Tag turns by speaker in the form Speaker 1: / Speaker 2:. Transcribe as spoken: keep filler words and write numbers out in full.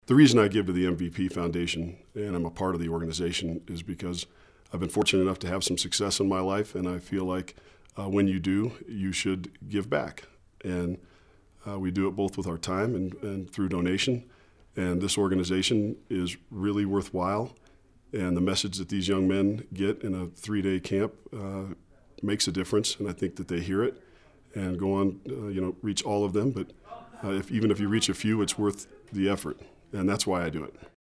Speaker 1: The reason I give to the M V P Foundation, and I'm a part of the organization, is because I've been fortunate enough to have some success in my life, and I feel like uh, when you do, you should give back. And uh, we do it both with our time and, and through donation. And this organization is really worthwhile. And the message that these young men get in a three-day camp uh, makes a difference, and I think that they hear it and go on, uh, you know, reach all of them. But uh, if, even if you reach a few, it's worth the effort, and that's why I do it.